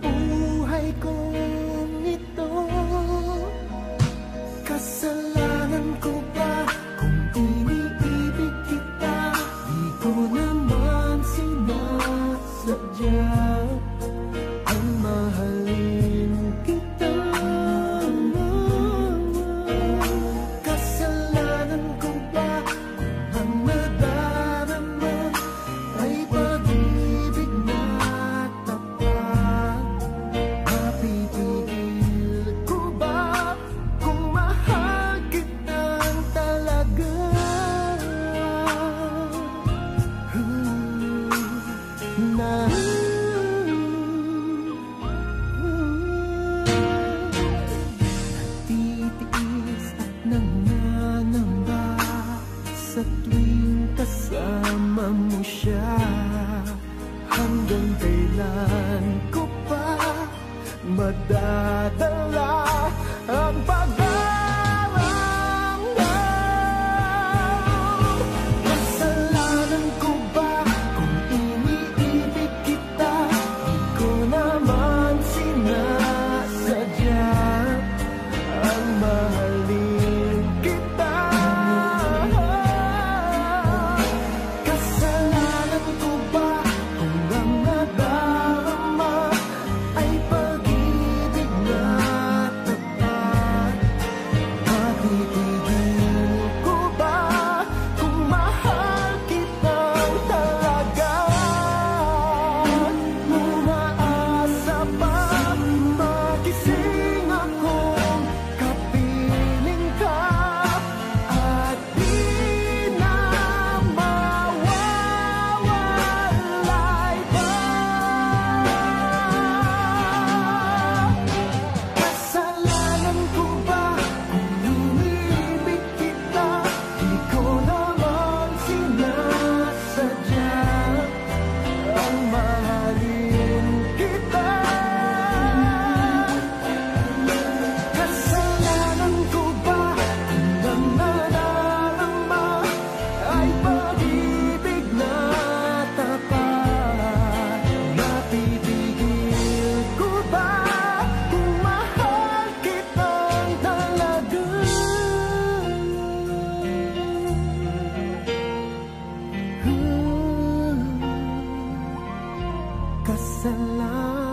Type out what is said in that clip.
buhay kong ito. Kasalanan ko ba kung iniibig kita? Di ko naman sinasadya ang mahalin kita. Kasalanan ko ba kung ang nadarama ay pag-ibig na tapat? Mapipigil ko ba kung mahal kitang talaga? Natitiis at nangangamba sa tuwing kasama mo siya. Hanggang kailan ko pa madadala ang pag-aaramdam? Kasalanan ko ba kung iniibig kita? Di ko naman sinasadya ang mahalin kita. Kasalanan ko ba kung ang nadarama ay pag-ibig na tapat? Mapipigil ko ba kung mahal kitang talaga? Umaasa pa magising akong kapiling ka at di na mawawalay pa. Kasalanan ko ba kung iniibig kita? Di ko naman sinasadya ang mahalin kita. Kasalanan ko ba kung ang nadarama ay pag-ibig na tapat? Mapipigil ko ba kung mahal kitang talaga? Kasalanan